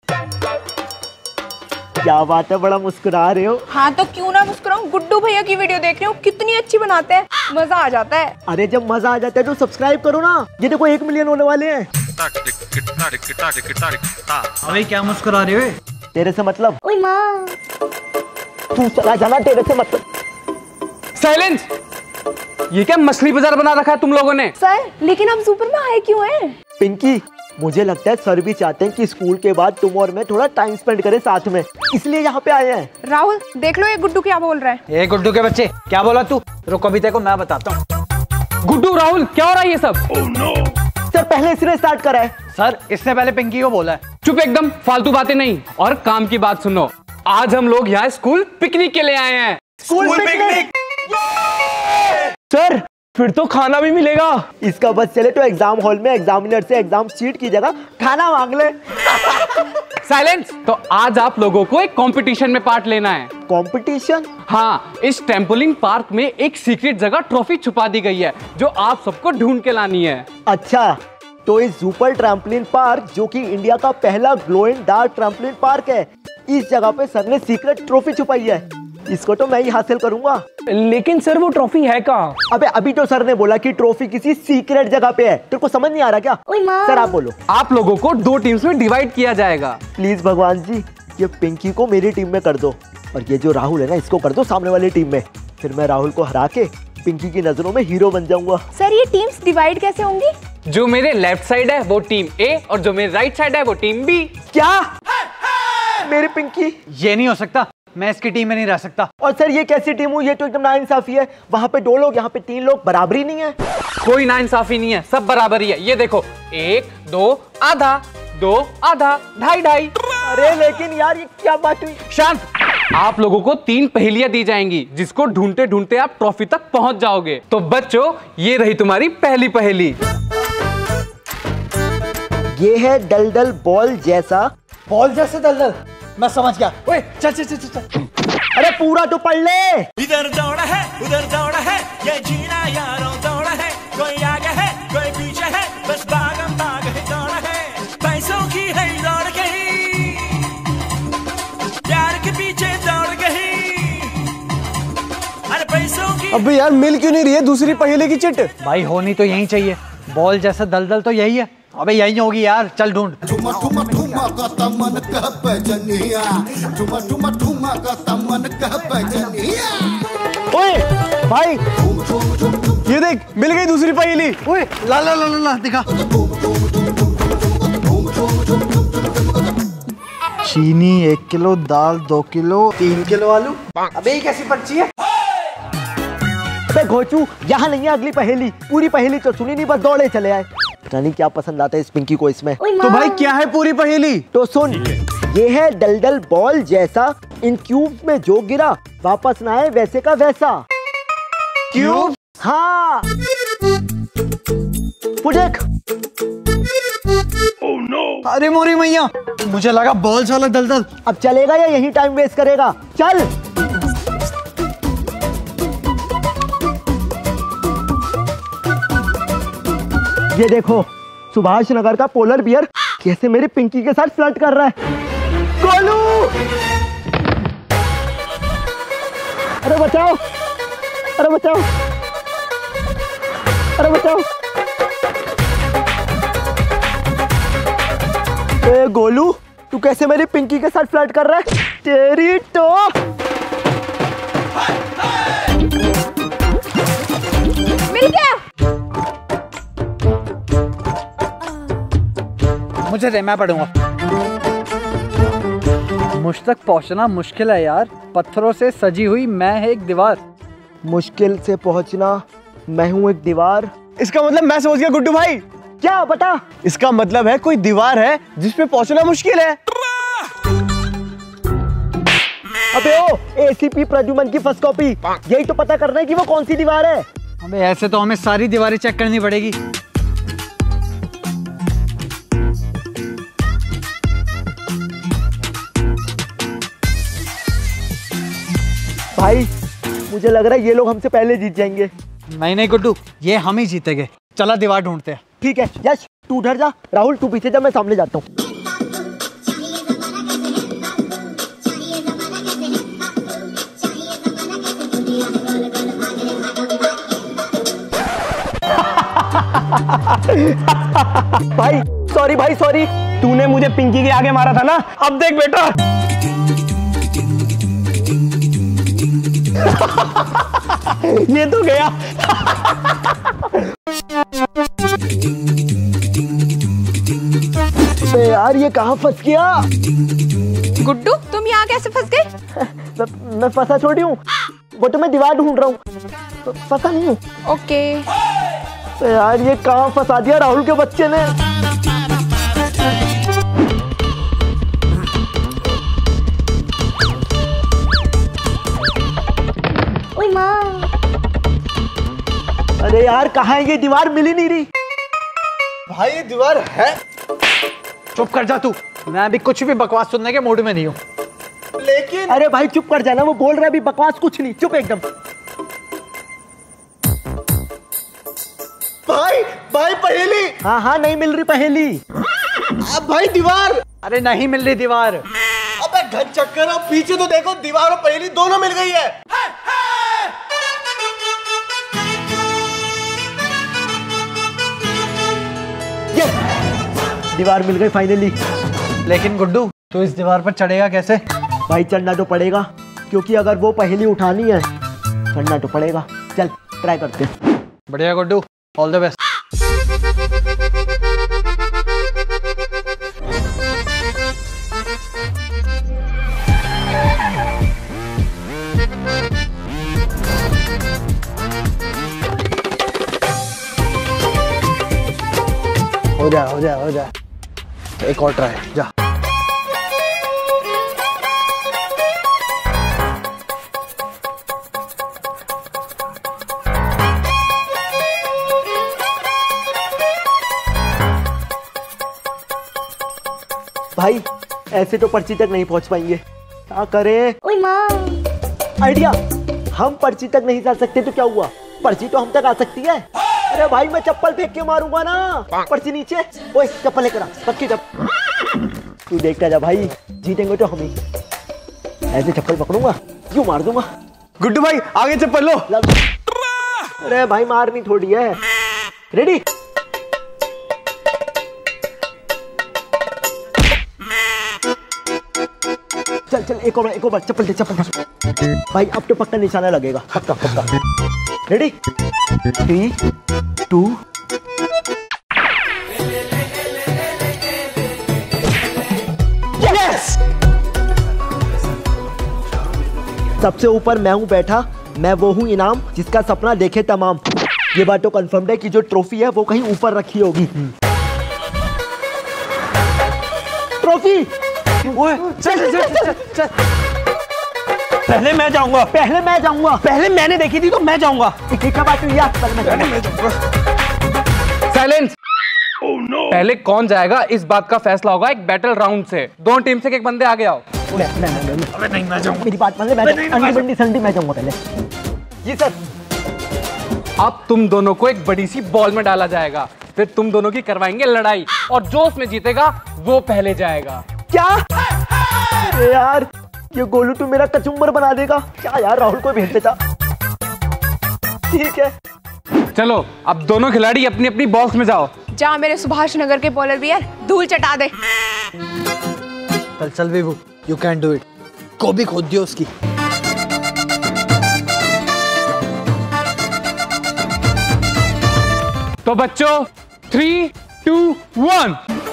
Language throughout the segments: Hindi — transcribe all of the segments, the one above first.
क्या बात है, बड़ा मुस्कुरा रहे हो। हाँ तो क्यों ना मुस्कुराऊं, गुड्डू भैया की वीडियो देख रही हूँ, कितनी अच्छी बनाते हैं, मजा आ जाता है। अरे जब मजा आ जाता है तो सब्सक्राइब करो ना, ये देखो 1 मिलियन होने वाले हैं। अबे क्या मुस्कुरा रहे हो? तेरे से मतलब? ओए माँ, तू चला जाना, तेरे से मतलब। साइलेंस! ये क्या मछली बाजार बना रखा है तुम लोगों ने? सर लेकिन आप सुपर में आए क्यों हैं? पिंकी, मुझे लगता है सर भी चाहते हैं कि स्कूल के बाद तुम और मैं थोड़ा टाइम स्पेंड करें साथ में, इसलिए यहाँ पे आए हैं। राहुल देख लो ये गुड्डू क्या बोल रहा है। ए गुड्डू के बच्चे, क्या बोला तू? रुको अभी देखो मैं बताता हूँ। गुड्डू राहुल क्या हो रहा है ये सब? सर पहले इसने स्टार्ट करा है। सर इसने पहले पिंकी को बोला है। चुप एकदम, फालतू बातें नहीं और काम की बात सुनो। आज हम लोग यहाँ स्कूल पिकनिक के लिए आए हैं। School picnic? सर फिर तो खाना भी मिलेगा। इसका बस चले तो एग्जाम हॉल में एग्जामिनर से एग्जाम शीट की जगह खाना मांग ले। साइलेंस! तो आज आप लोगों को एक कंपटीशन में पार्ट लेना है। कंपटीशन? हाँ, इस ट्रैम्पोलिन पार्क में एक सीक्रेट जगह ट्रॉफी छुपा दी गई है जो आप सबको ढूंढ के लानी है। अच्छा, तो इस सुपर ट्रैम्पोलिन पार्क जो कि इंडिया का पहला glow in dark trampoline park है, इस जगह पे सर ने सीक्रेट ट्रॉफी छुपाई है। इसको तो मैं ही हासिल करूंगा। लेकिन सर वो ट्रॉफी है कहाँ? अबे अभी तो सर ने बोला कि ट्रॉफी किसी सीक्रेट जगह पे है, तेरे को समझ नहीं आ रहा क्या? सर आप बोलो। आप लोगों को 2 टीम्स में डिवाइड किया जाएगा। प्लीज भगवान जी, ये पिंकी को मेरी टीम में कर दो और ये जो राहुल है ना, इसको कर दो सामने वाली टीम में। फिर मैं राहुल को हरा के पिंकी की नजरों में हीरो बन जाऊंगा। सर ये टीम्स डिवाइड कैसे होंगी? जो मेरे लेफ्ट साइड है वो टीम ए और जो मेरे राइट साइड है वो टीम बी। क्या? मेरी पिंकी? ये नहीं हो सकता, मैं इसकी टीम में नहीं रह सकता। और सर ये कैसी टीम हुई? ये तो एकदम नाइंसाफी है। वहाँ पे 2 लोग, यहाँ पे 3 लोग, बराबरी नहीं है। कोई नाइंसाफी नहीं है, सब बराबर ही है। ये देखो 1 2 आधा, 2 आधा, 2.5। अरे लेकिन यार ये क्या बात हुई? शांत! आप लोगों को 3 पहेलियां दी जाएंगी जिसको ढूंढते ढूंढते आप ट्रॉफी तक पहुंच जाओगे। तो बच्चों ये रही तुम्हारी पहली पहेली। ये है दलदल बॉल जैसा। बॉल जैसे दलदल? मैं समझ गया। ओए चल चल चल चल। अरे पूरा तो पढ़ ले। इधर दौड़ा है उधर दौड़ा है, ये जीना यारों दौड़ा है, कोई आगे है कोई पीछे है, बस भागम भाग है दौड़ा है, पैसों की है दौड़ गई, प्यार के पीछे दौड़ गई, अरे पैसों की। अबे यार मिल क्यों नहीं रही है दूसरी पहेली की चिट? भाई होनी तो यही चाहिए, बॉल जैसा दलदल तो यही है। अबे यही होगी यार, चल ढूंढ। ओए भाई ये देख, मिल गई दूसरी पहेली। ओए ला ला ला ला दिखा। चीनी 1 किलो, दाल 2 किलो, 3 किलो आलू। अबे ये कैसी पर्ची है? घोचू, यहाँ नहीं है अगली पहेली। पूरी पहेली तो सुनी नहीं, बस दौड़े चले आए। पता नहीं क्या पसंद आता है इस पिंकी को इसमें। तो भाई क्या है पूरी पहेली? तो सुन, ये है दलदल बॉल जैसा, इन क्यूब में जो गिरा वापस ना आए वैसे का वैसा। क्यूब? हाँ। देख। Oh no! अरे मोरी मैया, मुझे लगा बॉल वाला दलदल। अब चलेगा या यही टाइम वेस्ट करेगा? चल। ये देखो, सुभाष नगर का पोलर बियर कैसे मेरी पिंकी के साथ फ्लर्ट कर रहा है। गोलू! अरे बचाओ, अरे बचाओ, अरे बचाओ। ए गोलू, तू कैसे मेरी पिंकी के साथ फ्लर्ट कर रहा है? तेरी तो मिल गया। मुझे दे, मैं पढ़ूंगा। मुझ तक पहुंचना मुश्किल है यार, पत्थरों से सजी हुई मैं है एक दीवार। मुश्किल से पहुंचना मैं हूं एक दीवार। इसका मतलब मैं समझ गया गुड्डू भाई। क्या बता? इसका मतलब है कोई दीवार है जिसपे पहुंचना मुश्किल है। अबे ओ, एसीपी प्रद्युमन की फर्स्ट कॉपी। यही तो पता करना है कि वो कौन सी दीवार है। अबे ऐसे तो हमें सारी दीवारें चेक करनी पड़ेगी। भाई मुझे लग रहा है ये लोग हमसे पहले जीत जाएंगे। नहीं नहीं गुड्डू, ये हम ही जीतेंगे। चला दीवार ढूंढते हैं। ठीक है यश, तू उधर जा, राहुल तू पीछे जा, मैं सामने जाता हूँ। भाई सॉरी भाई सॉरी। तूने मुझे पिंकी के आगे मारा था ना, अब देख बेटा। ये तो गया। यार ये कहाँ फंस गया? गुड्डू तुम यहाँ कैसे फंस गए? मैं फंसा छोड़ी हूँ, वो तो मैं दीवार ढूंढ रहा हूँ, तो फंसा नहीं हूँ। ओके। यार ये कहाँ फंसा दिया राहुल के बच्चे ने। ओए माँ। अरे यार कहाँ है ये दीवार? मिल ही नहीं रही। भाई ये दीवार है। चुप कर जा तू, मैं अभी कुछ भी बकवास सुनने के मूड में नहीं हूँ। लेकिन अरे भाई चुप कर जाना, वो बोल रहा है अभी बकवास कुछ नहीं, चुप एकदम। भाई भाई पहेली। हाँ हाँ नहीं मिल रही पहेली। अब भाई दीवार। अरे नहीं मिल रही दीवार। अबे घन चक्कर, अब पीछे तो देखो, दीवार और पहेली दोनों मिल गई है। दीवार मिल गई फाइनली। लेकिन गुड्डू तू इस दीवार पर चढ़ेगा कैसे? भाई चढ़ना तो पड़ेगा, क्योंकि अगर वो पहेली उठानी है चढ़ना तो पड़ेगा। चल ट्राई करते हैं। बढ़िया गुड्डू, ऑल द बेस्ट। हो जा हो जा हो जा, एक और ट्राई, जा। भाई ऐसे तो पर्ची तक नहीं पहुंच पाएंगे, क्या करें? ओए माँ। आइडिया, हम पर्ची तक नहीं जा सकते तो क्या हुआ, पर्ची तो हम तक आ सकती है। अरे भाई मैं चप्पल फेंक के मारूंगा ना, पर्ची नीचे। ओए चप्पल लेकर आ, पक्की चप्पल। तू देखता जा भाई, जीतेंगे तो हम ही। ऐसे चप्पल पकड़ूंगा, यूं मार दूंगा। गुड्डू भाई आगे चप्पल लो। अरे भाई मारनी थोड़ी है। रेडी? चल चल एक और चप्पल दे, चप्पल दे। भाई अब तो पक्का निशाना लगेगा, पक्का पक्का। रेडी? 3, 2 यस। सबसे ऊपर मैं हूं बैठा, मैं वो हूं इनाम जिसका सपना देखे तमाम। ये बात तो कंफर्म है कि जो ट्रॉफी है वो कहीं ऊपर रखी होगी। ट्रॉफी। चल चल चल चल। पहले मैं जाऊंगा, पहले मैं जाऊंगा। पहले मैंने देखी थी तो मैं जाऊंगा। क्या बात हुई यार? पहले मैं जाऊंगा। साइलेंस। पहले कौन जाएगा इस बात का फैसला होगा एक बैटल राउंड से। दोनों टीम से एक बंदे आगे आओ। अबे नहीं मैं जाऊंगा। मेरी बात मान ले, मैं संडी मैं जाऊंगा पहले। जी सर। अब तुम दोनों को एक बड़ी सी बॉल में डाला जाएगा, फिर तुम दोनों की करवाएंगे लड़ाई, और जो उसमें जीतेगा वो पहले जाएगा। क्या? अरे यार ये गोलू तू मेरा कचुम्बर बना देगा क्या यार? राहुल को भेज देता। ठीक है चलो अब दोनों खिलाड़ी अपनी अपनी बॉक्स में जाओ। जा मेरे सुभाष नगर के बॉलर भी यार, धूल चटा दे। चल चल Vibhu, you can do it. को भी खोद दियो उसकी। तो बच्चों 3, 2, 1।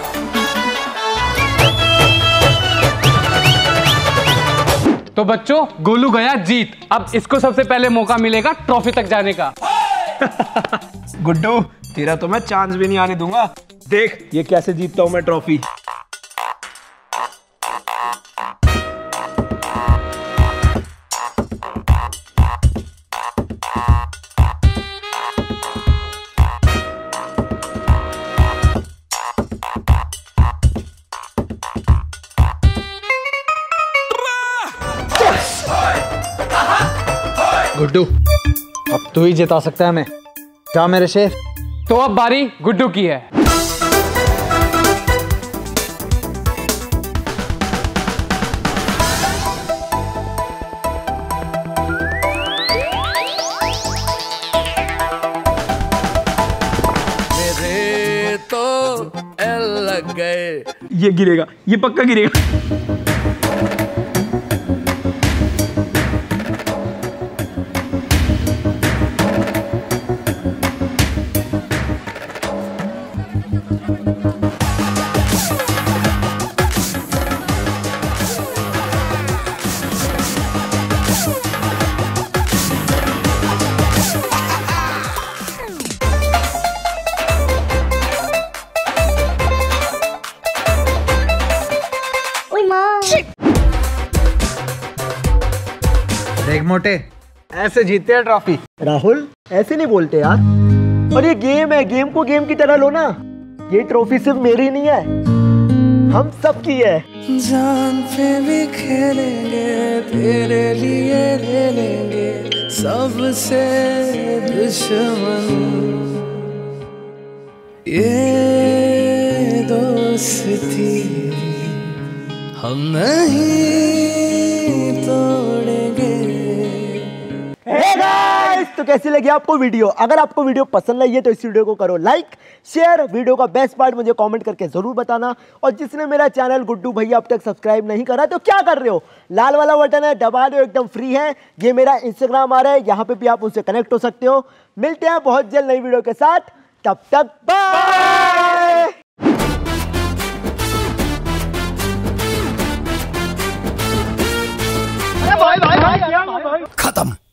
तो बच्चों गोलू गया जीत। अब इसको सबसे पहले मौका मिलेगा ट्रॉफी तक जाने का। गुड्डू तेरा तो मैं चांस भी नहीं आने दूंगा। देख ये कैसे जीतता हूं मैं ट्रॉफी। गुड्डू अब तू ही जिता सकता है हमें, क्या मेरे शेर? तो अब बारी गुड्डू की है। मेरे ये गिरेगा, ये पक्का गिरेगा। देख मोटे, ऐसे जीतते हैं ट्रॉफी। राहुल ऐसे नहीं बोलते यार, और ये गेम है, गेम को गेम की तरह लो ना। ये ट्रॉफी सिर्फ मेरी नहीं है, हम सब की है। जान पे भी खेलेंगे, तेरे लिए ले लेंगे सबसे दुश्मन, ये दोस्ती हम नहीं तोड़ेंगे। Hey guys, तो कैसी लगी आपको वीडियो? अगर आपको वीडियो पसंद आई है तो इस वीडियो को करो लाइक, शेयर। वीडियो का बेस्ट पार्ट मुझे कमेंट करके जरूर बताना। और जिसने मेरा चैनल गुड्डू भैया अब तक सब्सक्राइब नहीं करा तो क्या कर रहे हो, लाल वाला बटन है, दबा दो, एकदम फ्री है। ये मेरा इंस्टाग्राम आ रहा है, यहाँ पे भी आप उनसे कनेक्ट हो सकते हो। मिलते हैं बहुत जल्द नई वीडियो के साथ, तब तक बाय। खत्म।